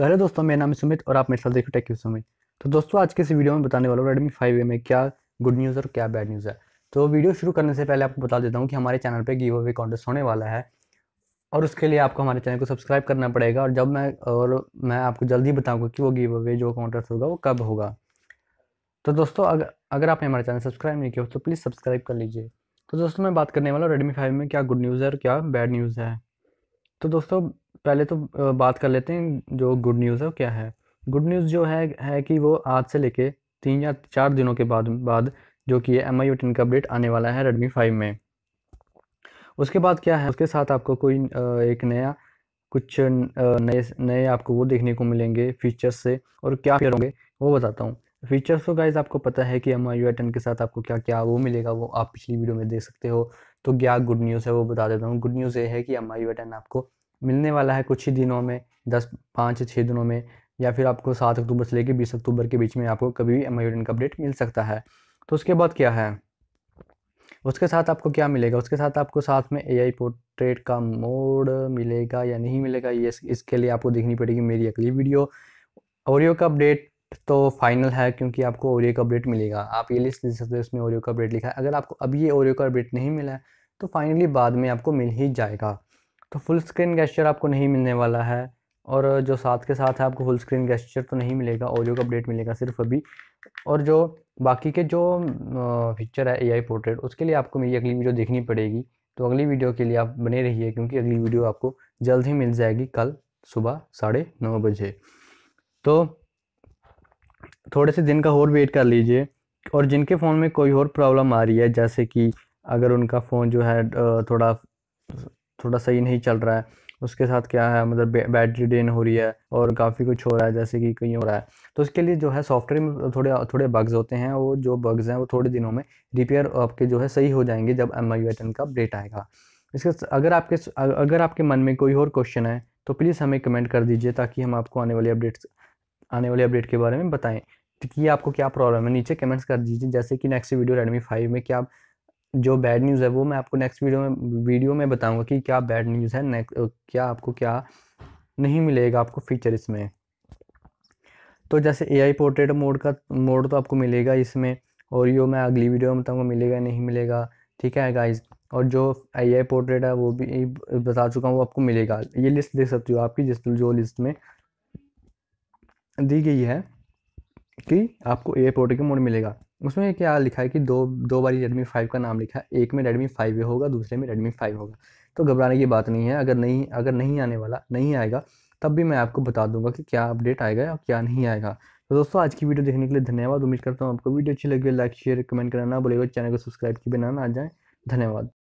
तो हेलो दोस्तों, मेरा नाम है सुमित और आप मेरे साथ देखो टेक न्यूज़ में। तो दोस्तों, आज के इस वीडियो में बताने वाला हूँ Redmi 5A में क्या गुड न्यूज़ और क्या बैड न्यूज़ है। तो वीडियो शुरू करने से पहले आपको बता देता हूँ कि हमारे चैनल पे गिव अवे कॉन्टेस्ट होने वाला है और उसके लिए आपको हमारे चैनल को सब्सक्राइब करना पड़ेगा। और मैं आपको जल्दी बताऊँगा कि वो गिव अवे जो कॉन्टेस्ट होगा वो कब होगा। तो दोस्तों, अगर आपने हमारा चैनल सब्सक्राइब नहीं किया हो तो प्लीज़ सब्सक्राइब कर लीजिए। तो दोस्तों, मैं बात करने वाला हूँ Redmi 5 में क्या गुड न्यूज़ है और क्या बैड न्यूज़ है। तो दोस्तों, पहले तो बात कर लेते हैं जो गुड न्यूज़ है वो क्या है। गुड न्यूज़ जो है कि वो आज से लेके 3 या 4 दिनों के बाद जो कि MIUI 10 का अपडेट आने वाला है Redmi 5 में। उसके बाद क्या है, उसके साथ आपको कोई एक नया कुछ नए नए आपको वो देखने को मिलेंगे फीचर्स से। और क्या फीचर होंगे वो बताता हूँ। फीचर्स तो गाइज आपको पता है कि MIUI 10 के साथ आपको क्या क्या वो मिलेगा, वो आप पिछली वीडियो में देख सकते हो। तो क्या गुड न्यूज़ है वो बता देता हूँ। गुड न्यूज़ ये है कि MIUI 10 आपको मिलने वाला है कुछ ही दिनों में, 5 से 6 दिनों में, या फिर आपको 7 अक्टूबर से लेकर 20 अक्टूबर के बीच में आपको कभी भी MIUI 10 का अपडेट मिल सकता है। तो उसके बाद क्या है, उसके साथ आपको क्या मिलेगा, उसके साथ आपको साथ में AI पोर्ट्रेट का मोड मिलेगा या नहीं मिलेगा, ये इसके लिए आपको देखनी पड़ेगी मेरी अगली वीडियो। ओरियो का अपडेट तो फाइनल है क्योंकि आपको ओरियो का अपडेट मिलेगा। आप ये लिस्ट देख सकते हो, इसमें ओरियो का अपडेट लिखा है। अगर आपको अभी ये ओरियो का अपडेट नहीं मिला है तो फाइनली बाद में आपको मिल ही जाएगा। तो फुल स्क्रीन गेस्चर आपको नहीं मिलने वाला है, और जो साथ के साथ है आपको फुल स्क्रीन गेस्चर तो नहीं मिलेगा, ओरियो का अपडेट मिलेगा सिर्फ अभी। और जो बाकी के जो फीचर है AI पोर्ट्रेट, उसके लिए आपको मेरी अगली वीडियो देखनी पड़ेगी। तो अगली वीडियो के लिए आप बने रहिए क्योंकि अगली वीडियो आपको जल्द ही मिल जाएगी, कल सुबह 9:30 बजे। तो थोड़े से दिन का और वेट कर लीजिए। और जिनके फ़ोन में कोई और प्रॉब्लम आ रही है, जैसे कि अगर उनका फ़ोन जो है थोड़ा थोड़ा सही नहीं चल रहा है, उसके साथ क्या है, मतलब बैटरी ड्रेन हो रही है और काफ़ी कुछ हो रहा है, जैसे कि कहीं हो रहा है, तो उसके लिए जो है सॉफ्टवेयर में थोड़े थोड़े बग्स होते हैं। वो जो बग्स हैं वो थोड़े दिनों में रिपेयर आपके जो है सही हो जाएंगे जब MIUI 10 का अपडेट आएगा। अगर आपके मन में कोई और क्वेश्चन है तो प्लीज़ हमें कमेंट कर दीजिए, ताकि हम आपको आने वाले अपडेट के बारे में बताएं कि आपको क्या प्रॉब्लम है। नीचे कमेंट्स कर दीजिए, जैसे कि नेक्स्ट वीडियो Redmi 5 में क्या जो बैड न्यूज़ है वो मैं आपको नेक्स्ट वीडियो में बताऊंगा कि क्या बैड न्यूज़ है, क्या आपको क्या नहीं मिलेगा आपको फीचर इसमें। तो जैसे AI पोर्ट्रेट मोड तो आपको मिलेगा इसमें, और यो मैं अगली वीडियो में बताऊंगा मिलेगा नहीं मिलेगा। ठीक है गाइज। और जो AI पोर्ट्रेट है वो भी बता चुका हूँ, वो आपको मिलेगा। ये लिस्ट देख सकते हो आपकी, जो लिस्ट में दी गई है कि आपको AI पोर्ट्रेट का मोड मिलेगा। उसमें क्या लिखा है कि दो दो बारी Redmi 5 का नाम लिखा है, एक में Redmi 5A होगा, दूसरे में Redmi 5 होगा। तो घबराने की बात नहीं है। अगर नहीं आने वाला नहीं आएगा तब भी मैं आपको बता दूंगा कि क्या अपडेट आएगा या क्या नहीं आएगा। तो दोस्तों, आज की वीडियो देखने के लिए धन्यवाद। उम्मीद करता हूँ आपको वीडियो अच्छी लगी। लाइक शेयर कमेंट करना ना भूलिएगा, चैनल को सब्सक्राइब किए बिना ना आ जाए। धन्यवाद।